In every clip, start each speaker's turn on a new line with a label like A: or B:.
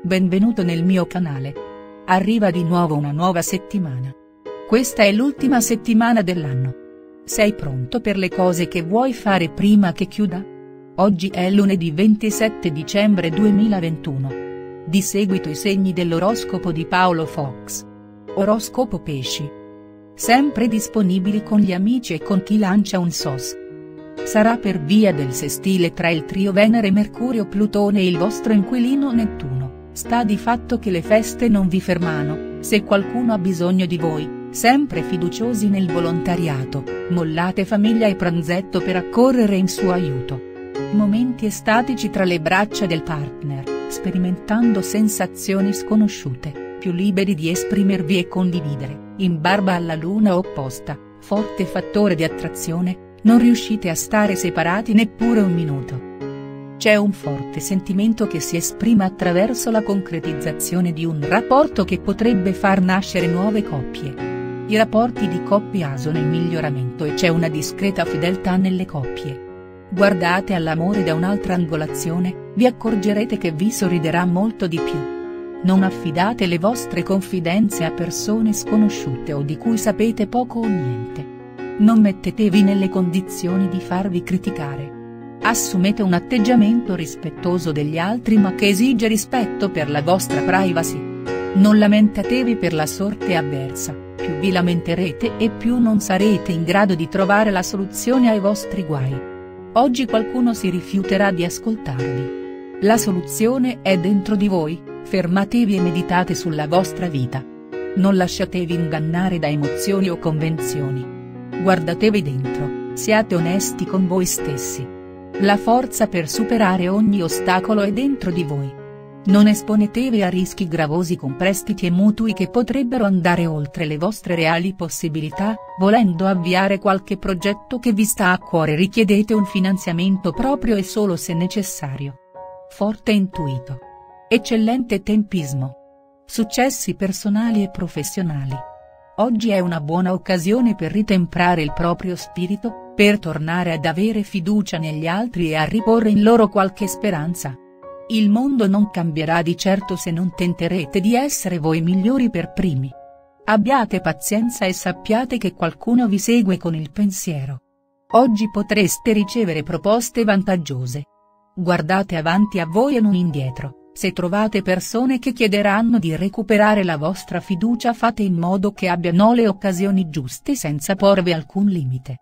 A: Benvenuto nel mio canale. Arriva di nuovo una nuova settimana. Questa è l'ultima settimana dell'anno. Sei pronto per le cose che vuoi fare prima che chiuda? Oggi è lunedì 27 dicembre 2021. Di seguito i segni dell'oroscopo di Paolo Fox. Oroscopo Pesci. Sempre disponibili con gli amici e con chi lancia un SOS. Sarà per via del sestile tra il trio Venere-Mercurio-Plutone e il vostro inquilino Nettuno. Sta di fatto che le feste non vi fermano, se qualcuno ha bisogno di voi, sempre fiduciosi nel volontariato, mollate famiglia e pranzetto per accorrere in suo aiuto. Momenti estatici tra le braccia del partner, sperimentando sensazioni sconosciute, più liberi di esprimervi e condividere, in barba alla luna opposta, forte fattore di attrazione, non riuscite a stare separati neppure un minuto. C'è un forte sentimento che si esprime attraverso la concretizzazione di un rapporto che potrebbe far nascere nuove coppie. I rapporti di coppia sono in miglioramento e c'è una discreta fedeltà nelle coppie. Guardate all'amore da un'altra angolazione, vi accorgerete che vi sorriderà molto di più. Non affidate le vostre confidenze a persone sconosciute o di cui sapete poco o niente. Non mettetevi nelle condizioni di farvi criticare. Assumete un atteggiamento rispettoso degli altri ma che esige rispetto per la vostra privacy. Non lamentatevi per la sorte avversa, più vi lamenterete e più non sarete in grado di trovare la soluzione ai vostri guai. Oggi qualcuno si rifiuterà di ascoltarvi. La soluzione è dentro di voi, fermatevi e meditate sulla vostra vita. Non lasciatevi ingannare da emozioni o convenzioni. Guardatevi dentro, siate onesti con voi stessi. La forza per superare ogni ostacolo è dentro di voi. Non esponetevi a rischi gravosi con prestiti e mutui che potrebbero andare oltre le vostre reali possibilità, volendo avviare qualche progetto che vi sta a cuore richiedete un finanziamento proprio e solo se necessario. Forte intuito. Eccellente tempismo. Successi personali e professionali. Oggi è una buona occasione per ritemprare il proprio spirito, per tornare ad avere fiducia negli altri e a riporre in loro qualche speranza. Il mondo non cambierà di certo se non tenterete di essere voi migliori per primi. Abbiate pazienza e sappiate che qualcuno vi segue con il pensiero. Oggi potreste ricevere proposte vantaggiose. Guardate avanti a voi e non indietro. Se trovate persone che chiederanno di recuperare la vostra fiducia fate in modo che abbiano le occasioni giuste senza porvi alcun limite.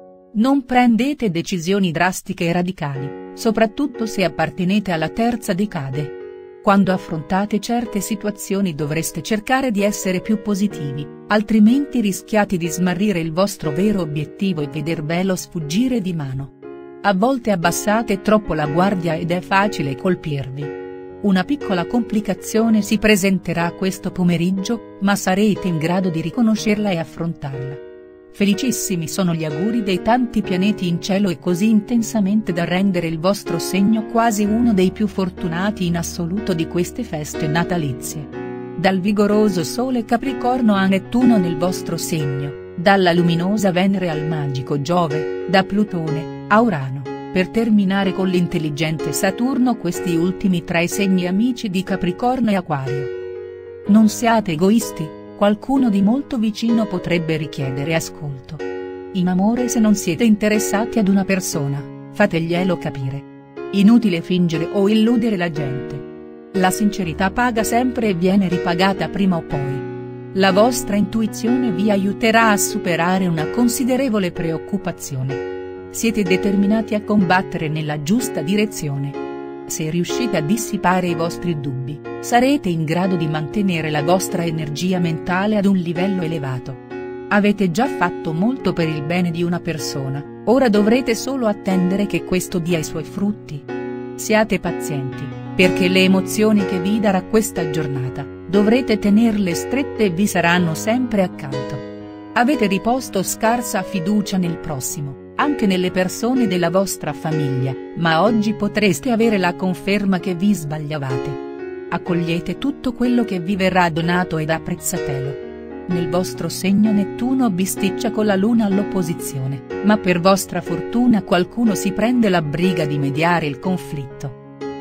A: Non prendete decisioni drastiche e radicali, soprattutto se appartenete alla terza decade. Quando affrontate certe situazioni dovreste cercare di essere più positivi, altrimenti rischiate di smarrire il vostro vero obiettivo e veder bello sfuggire di mano. A volte abbassate troppo la guardia ed è facile colpirvi. Una piccola complicazione si presenterà questo pomeriggio, ma sarete in grado di riconoscerla e affrontarla. Felicissimi sono gli auguri dei tanti pianeti in cielo e così intensamente da rendere il vostro segno quasi uno dei più fortunati in assoluto di queste feste natalizie. Dal vigoroso Sole Capricorno a Nettuno nel vostro segno, dalla luminosa Venere al magico Giove, da Plutone a Urano, per terminare con l'intelligente Saturno questi ultimi tra i segni amici di Capricorno e Acquario. Non siate egoisti, qualcuno di molto vicino potrebbe richiedere ascolto. In amore se non siete interessati ad una persona, fateglielo capire. Inutile fingere o illudere la gente. La sincerità paga sempre e viene ripagata prima o poi. La vostra intuizione vi aiuterà a superare una considerevole preoccupazione. Siete determinati a combattere nella giusta direzione. Se riuscite a dissipare i vostri dubbi, sarete in grado di mantenere la vostra energia mentale ad un livello elevato. Avete già fatto molto per il bene di una persona, ora dovrete solo attendere che questo dia i suoi frutti. Siate pazienti, perché le emozioni che vi darà questa giornata, dovrete tenerle strette e vi saranno sempre accanto. Avete riposto scarsa fiducia nel prossimo, anche nelle persone della vostra famiglia, ma oggi potreste avere la conferma che vi sbagliavate. Accogliete tutto quello che vi verrà donato ed apprezzatelo. Nel vostro segno Nettuno bisticcia con la Luna all'opposizione, ma per vostra fortuna qualcuno si prende la briga di mediare il conflitto.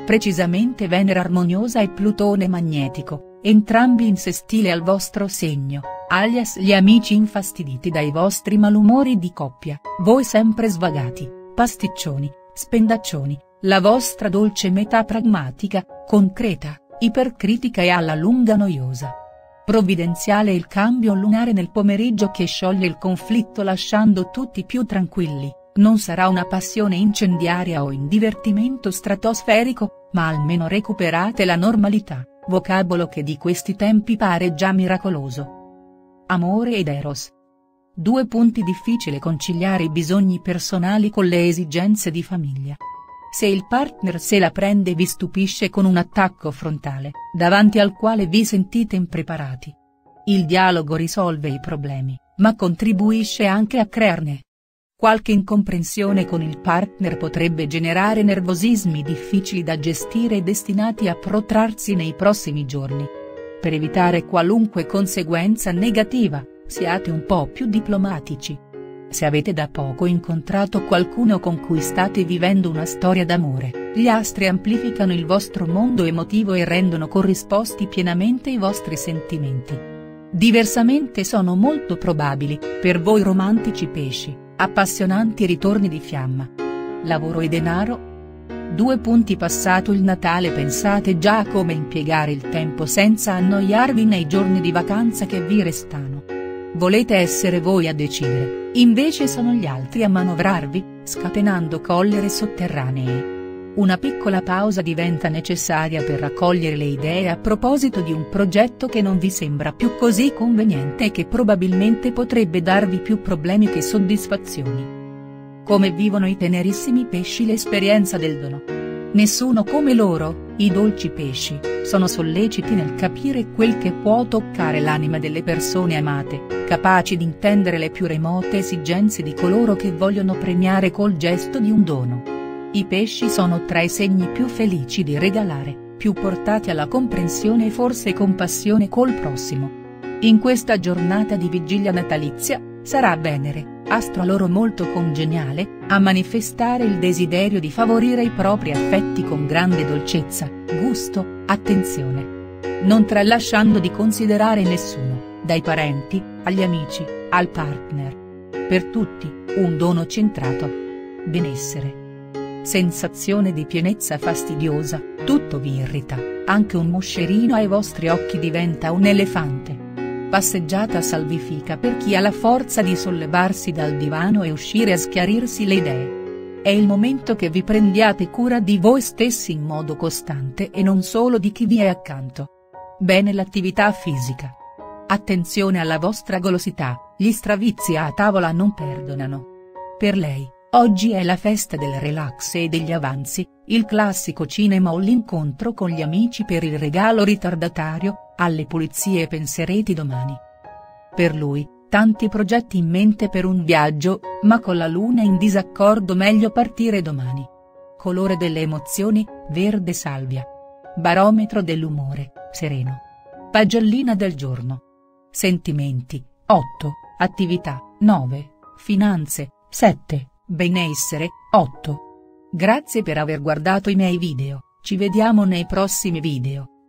A: precisamente Venere armoniosa e Plutone magnetico, entrambi in sestile al vostro segno, alias gli amici infastiditi dai vostri malumori di coppia, voi sempre svagati, pasticcioni, spendaccioni, la vostra dolce metà pragmatica, concreta, ipercritica e alla lunga noiosa. Provvidenziale il cambio lunare nel pomeriggio che scioglie il conflitto lasciando tutti più tranquilli, non sarà una passione incendiaria o in divertimento stratosferico, ma almeno recuperate la normalità, vocabolo che di questi tempi pare già miracoloso. Amore ed Eros. 2 punti. Difficile conciliare i bisogni personali con le esigenze di famiglia. Se il partner se la prende vi stupisce con un attacco frontale, davanti al quale vi sentite impreparati. Il dialogo risolve i problemi, ma contribuisce anche a crearne. Qualche incomprensione con il partner potrebbe generare nervosismi difficili da gestire e destinati a protrarsi nei prossimi giorni. Per evitare qualunque conseguenza negativa, siate un po' più diplomatici. Se avete da poco incontrato qualcuno con cui state vivendo una storia d'amore, gli astri amplificano il vostro mondo emotivo e rendono corrisposti pienamente i vostri sentimenti. Diversamente sono molto probabili, per voi romantici pesci, appassionanti ritorni di fiamma. Lavoro e denaro? 2 punti. Passato il Natale pensate già a come impiegare il tempo senza annoiarvi nei giorni di vacanza che vi restano. Volete essere voi a decidere, invece sono gli altri a manovrarvi, scatenando collere sotterranee. Una piccola pausa diventa necessaria per raccogliere le idee a proposito di un progetto che non vi sembra più così conveniente e che probabilmente potrebbe darvi più problemi che soddisfazioni. Come vivono i tenerissimi pesci l'esperienza del dono? Nessuno come loro, i dolci pesci, sono solleciti nel capire quel che può toccare l'anima delle persone amate, capaci di intendere le più remote esigenze di coloro che vogliono premiare col gesto di un dono. I pesci sono tra i segni più felici di regalare, più portati alla comprensione e forse compassione col prossimo. In questa giornata di vigilia natalizia, sarà Venere, astro a loro molto congeniale, a manifestare il desiderio di favorire i propri affetti con grande dolcezza, gusto, attenzione. Non tralasciando di considerare nessuno, dai parenti, agli amici, al partner. Per tutti, un dono centrato. Benessere. Sensazione di pienezza fastidiosa, tutto vi irrita, anche un moscerino ai vostri occhi diventa un elefante. Passeggiata salvifica per chi ha la forza di sollevarsi dal divano e uscire a schiarirsi le idee. È il momento che vi prendiate cura di voi stessi in modo costante e non solo di chi vi è accanto. Bene l'attività fisica. Attenzione alla vostra golosità, gli stravizi a tavola non perdonano. Per lei, oggi è la festa del relax e degli avanzi, il classico cinema o l'incontro con gli amici per il regalo ritardatario, alle pulizie penserete domani. Per lui, tanti progetti in mente per un viaggio, ma con la luna in disaccordo meglio partire domani. Colore delle emozioni, verde salvia. Barometro dell'umore, sereno. Pagellina del giorno. Sentimenti, 8, attività, 9, finanze, 7, benessere, 8. Grazie per aver guardato i miei video, ci vediamo nei prossimi video.